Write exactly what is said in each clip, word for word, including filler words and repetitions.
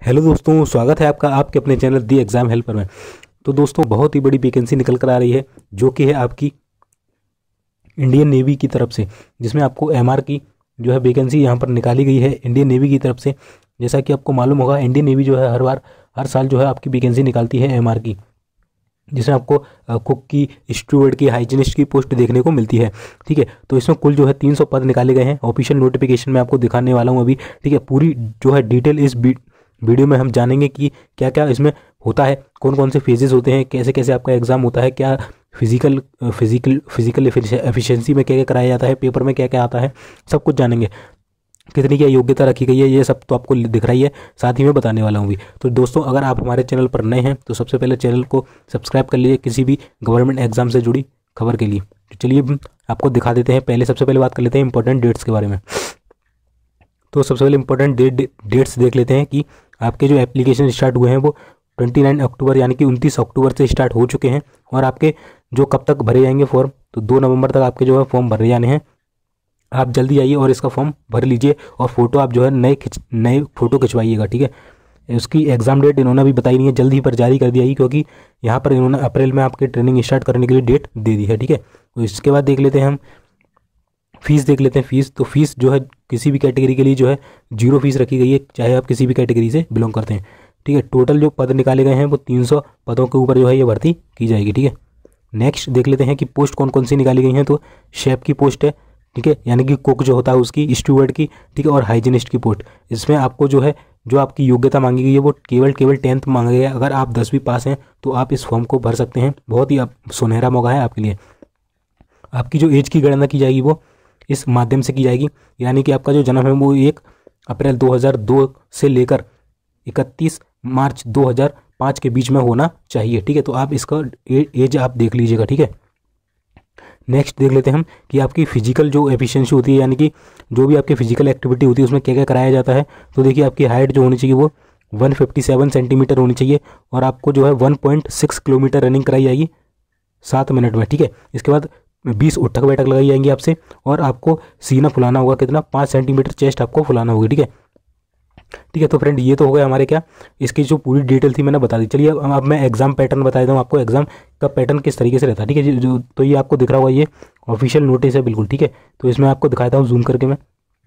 Hello दोस्तों, स्वागत है आपका आपके अपने चैनल दी एग्ज़ाम हेल्पर में। तो दोस्तों, बहुत ही बड़ी वैकेंसी निकल कर आ रही है जो कि है आपकी इंडियन नेवी की तरफ से, जिसमें आपको एमआर की जो है वैकेंसी यहाँ पर निकाली गई है इंडियन नेवी की तरफ से। जैसा कि आपको मालूम होगा, इंडियन नेवी जो है हर बार हर साल जो है आपकी वैकेंसी निकालती है एमआर की, जिसमें आपको कुक की, स्टूवर्ड की, हाइजीनिस्ट की पोस्ट देखने को मिलती है। ठीक है, तो इसमें कुल जो है तीन सौ पद निकाले गए हैं। ऑफिशियल नोटिफिकेशन में आपको दिखाने वाला हूँ अभी। ठीक है, पूरी जो है डिटेल इस वीडियो में हम जानेंगे कि क्या क्या इसमें होता है, कौन कौन से फेजेस होते हैं, कैसे कैसे आपका एग्जाम होता है, क्या फिजिकल फिजिकल फिजिकल एफिशिएंसी में क्या क्या कराया जाता है, पेपर में क्या क्या आता है, सब कुछ जानेंगे। कितनी क्या योग्यता रखी गई है, ये सब तो आपको दिख रही है, साथ ही में बताने वाला हूँ भी। तो दोस्तों, अगर आप हमारे चैनल पर नए हैं तो सबसे पहले चैनल को सब्सक्राइब कर लीजिए किसी भी गवर्नमेंट एग्जाम से जुड़ी खबर के लिए। तो चलिए आपको दिखा देते हैं। पहले सबसे पहले बात कर लेते हैं इंपॉर्टेंट डेट्स के बारे में। तो सबसे पहले इंपॉर्टेंट डेट डेट्स देख लेते हैं कि आपके जो एप्लीकेशन स्टार्ट हुए हैं वो उनतीस अक्टूबर यानी कि उनतीस अक्टूबर से स्टार्ट हो चुके हैं। और आपके जो कब तक भरे जाएंगे फॉर्म, तो दो नवंबर तक आपके जो है फॉर्म भरे जाने हैं। आप जल्दी आइए और इसका फॉर्म भर लीजिए, और फोटो आप जो है नए खिंच नए फोटो खिंचवाइएगा। ठीक है, उसकी एग्जाम डेट इन्होंने अभी बताई नहीं है, जल्दी ही पर जारी कर दिया ही, क्योंकि यहाँ पर इन्होंने अप्रैल में आपके ट्रेनिंग स्टार्ट करने के लिए डेट दे दी है। ठीक है, तो इसके बाद देख लेते हैं हम फीस देख लेते हैं। फीस तो फीस जो है किसी भी कैटेगरी के लिए जो है जीरो फीस रखी गई है, चाहे आप किसी भी कैटेगरी से बिलोंग करते हैं। ठीक है, टोटल जो पद निकाले गए हैं वो तीन सौ पदों के ऊपर जो है ये भर्ती की जाएगी। ठीक है, नेक्स्ट देख लेते हैं कि पोस्ट कौन कौन सी निकाली गई हैं। तो शेफ की पोस्ट है, ठीक है, यानी कि कुक जो होता है उसकी, स्टूवर्ड की, ठीक है, और हाइजीनिस्ट की पोस्ट। इसमें आपको जो है जो आपकी योग्यता मांगी गई है वो केवल केवल टेंथ मांगा गया है। अगर आप दसवीं पास हैं तो आप इस फॉर्म को भर सकते हैं। बहुत ही सुनहरा मौका है आपके लिए। आपकी जो एज की गणना की जाएगी वो इस माध्यम से की जाएगी, यानी कि आपका जो जन्म है वो एक अप्रैल दो हज़ार दो से लेकर इकतीस मार्च दो हज़ार पाँच के बीच में होना चाहिए। ठीक है, तो आप इसका एज आप देख लीजिएगा। ठीक है, नेक्स्ट देख लेते हैं हम कि आपकी फिजिकल जो एफिशिएंसी होती है, यानी कि जो भी आपकी फिजिकल एक्टिविटी होती है उसमें क्या क्या कराया जाता है। तो देखिए, आपकी हाइट जो होनी चाहिए वो एक सौ सत्तावन सेंटीमीटर होनी चाहिए, और आपको जो है एक पॉइंट छह किलोमीटर रनिंग कराई जाएगी सात मिनट में। ठीक है, इसके बाद बीस उठक बैठक लगाई जाएंगी आपसे, और आपको सीना फुलाना होगा कितना, पाँच सेंटीमीटर चेस्ट आपको फुलाना होगी। ठीक है, ठीक है। तो फ्रेंड, ये तो हो गया हमारे क्या, इसकी जो पूरी डिटेल थी मैंने बता दी। चलिए अब अब मैं एग्जाम पैटर्न बता देता हूँ आपको, एग्जाम का पैटर्न किस तरीके से रहता है। ठीक है, जो तो ये आपको दिख रहा होगा, ये ऑफिशियल नोटिस है बिल्कुल। ठीक है, तो इसमें आपको दिखा देता हूँ जूम करके मैं।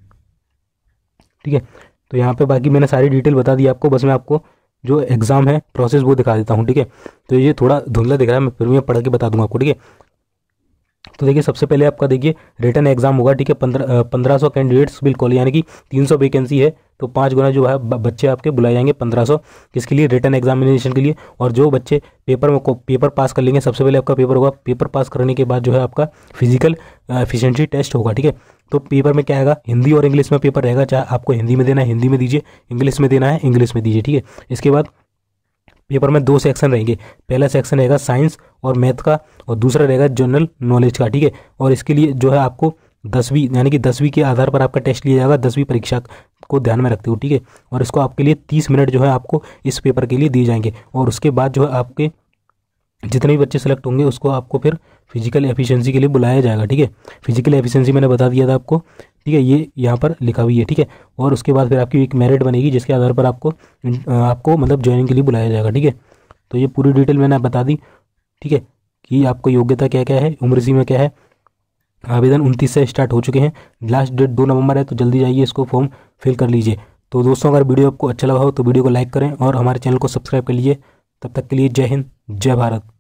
ठीक है, तो यहाँ पे बाकी मैंने सारी डिटेल बता दी आपको, बस मैं आपको जो एग्जाम है प्रोसेस वो दिखा देता हूँ। ठीक है, तो ये थोड़ा धुंधला दिख रहा है, मैं फिर मैं पढ़ के बता दूंगा आपको। ठीक है, तो देखिए सबसे पहले आपका देखिए रिटर्न एग्जाम होगा। ठीक है, पंद्रह पंद्रह सौ कैंडिडेट्स बिल्कुल, यानी कि तीन सौ वैकेंसी है, तो पाँच गुना जो है बच्चे आपके बुलाए जाएंगे, पंद्रह सौ किसके लिए, रिटर्न एग्जामिनेशन के लिए। और जो बच्चे पेपर में पेपर पास कर लेंगे, सबसे पहले आपका पेपर होगा, पेपर पास करने के बाद जो है आपका फिजिकल एफिशिएंसी टेस्ट होगा। ठीक है, तो पेपर में क्या आएगा, हिंदी और इंग्लिश में पेपर रहेगा, चाहे आपको हिंदी में देना है हिंदी में दीजिए, इंग्लिश में देना है इंग्लिश में दीजिए। ठीक है, इसके बाद पेपर में दो सेक्शन रहेंगे, पहला सेक्शन रहेगा साइंस और मैथ का, और दूसरा रहेगा जनरल नॉलेज का। ठीक है, और इसके लिए जो है आपको दसवीं यानी कि दसवीं के आधार पर आपका टेस्ट लिया जाएगा, दसवीं परीक्षा को ध्यान में रखते हो। ठीक है, और इसको आपके लिए तीस मिनट जो है आपको इस पेपर के लिए दिए जाएंगे, और उसके बाद जो है आपके जितने भी बच्चे सेलेक्ट होंगे उसको आपको फिर फिजिकल एफिशिएंसी के लिए बुलाया जाएगा। ठीक है, फिजिकल एफिशिएंसी मैंने बता दिया था आपको। ठीक है, ये यहाँ पर लिखा हुई है। ठीक है, और उसके बाद फिर आपकी एक मेरिट बनेगी जिसके आधार पर आपको आपको मतलब ज्वाइनिंग के लिए बुलाया जाएगा। ठीक है, तो ये पूरी डिटेल मैंने बता दी। ठीक है, कि आपको योग्यता क्या क्या है, उम्र सीमा क्या है। आवेदन उनतीस से स्टार्ट हो चुके हैं, लास्ट डेट दो नवंबर है, तो जल्दी जाइए इसको फॉर्म फिल कर लीजिए। तो दोस्तों, अगर वीडियो आपको अच्छा लगा हो तो वीडियो को लाइक करें और हमारे चैनल को सब्सक्राइब कर लीजिए। तब तक के लिए जय हिंद, जय भारत।